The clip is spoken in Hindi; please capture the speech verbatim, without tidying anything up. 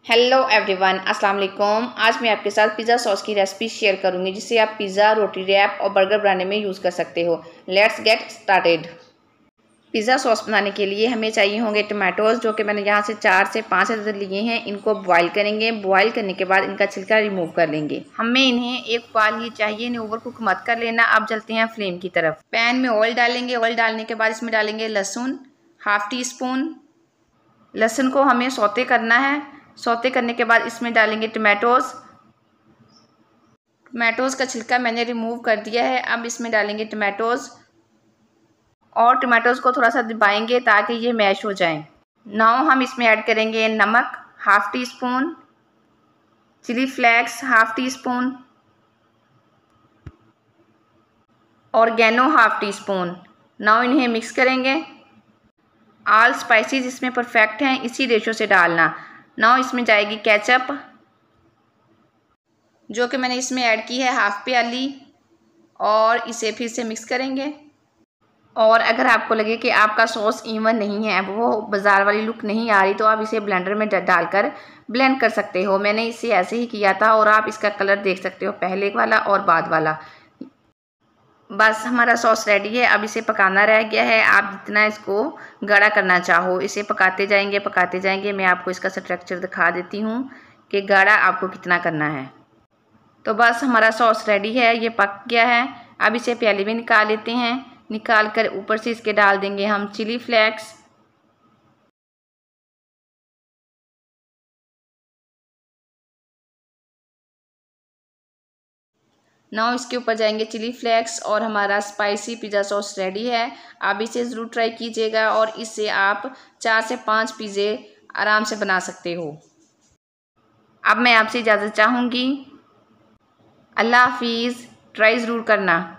हेलो एवरीवन, अस्सलाम वालेकुम। आज मैं आपके साथ पिज़्ज़ा सॉस की रेसिपी शेयर करूंगी जिसे आप पिज़्ज़ा, रोटी रैप और बर्गर बनाने में यूज़ कर सकते हो। Let's get started. Pizza sauce बनाने के लिए हमें चाहिए होंगे टमाटोज़, जो कि मैंने यहाँ से चार से पाँच अदद लिए हैं। इनको बॉईल करेंगे। बॉईल करने के बाद इनका छिलका रिमूव कर लेंगे। हमें इन्हें एक उबाल ही चाहिए, इन्हें ओवर कुक मत कर लेना। अब चलते हैं फ्लेम की तरफ। पैन में ऑयल डालेंगे। ऑयल डालने के बाद इसमें डालेंगे लहसुन हाफ टी स्पून। लहसुन को हमें सौते करना है। सौते करने के बाद इसमें डालेंगे टमाटोज़। टमाटोज़ का छिलका मैंने रिमूव कर दिया है। अब इसमें डालेंगे टमाटोज़ और टमाटोज़ को थोड़ा सा दबाएंगे ताकि ये मैश हो जाएं। नाउ हम इसमें ऐड करेंगे नमक half teaspoon, chilli flakes half teaspoon, oregano half teaspoon. Now इन्हें मिक्स करेंगे। ऑल स्पाइसेस इसमें परफेक्ट हैं, इसी रेशो से डालना। नाउ इसमें जाएगी केचप, जो कि मैंने इसमें ऐड की है हाफ प्याली, और इसे फिर से मिक्स करेंगे। और अगर आपको लगे कि आपका सॉस इवन नहीं है, वो बाज़ार वाली लुक नहीं आ रही, तो आप इसे ब्लेंडर में डालकर ब्लेंड कर सकते हो। मैंने इसे ऐसे ही किया था और आप इसका कलर देख सकते हो, पहले वाला और बाद वाला। बस हमारा सॉस रेडी है। अब इसे पकाना रह गया है। आप जितना इसको गाढ़ा करना चाहो इसे पकाते जाएंगे पकाते जाएंगे। मैं आपको इसका स्ट्रक्चर दिखा देती हूँ कि गाढ़ा आपको कितना करना है। तो बस हमारा सॉस रेडी है, ये पक गया है। अब इसे प्याले में निकाल लेते हैं। निकाल कर ऊपर से इसके डाल देंगे हम चिली फ्लेक्स, नाउ इसके ऊपर जाएंगे चिली फ्लेक्स और हमारा स्पाइसी पिज़्ज़ा सॉस रेडी है। आप इसे ज़रूर ट्राई कीजिएगा और इससे आप चार से पाँच पिज़्ज़े आराम से बना सकते हो। अब मैं आपसे इजाज़त चाहूँगी। अल्लाह हाफिज़। ट्राई ज़रूर करना।